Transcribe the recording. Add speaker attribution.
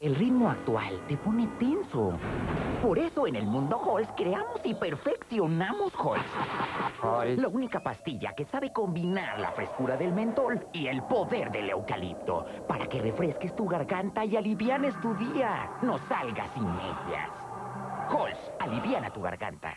Speaker 1: El ritmo actual te pone tenso. Por eso en el mundo Halls creamos y perfeccionamos Halls. La única pastilla que sabe combinar la frescura del mentol y el poder del eucalipto para que refresques tu garganta y alivianes tu día. No salgas sin ellas. Halls, aliviana tu garganta.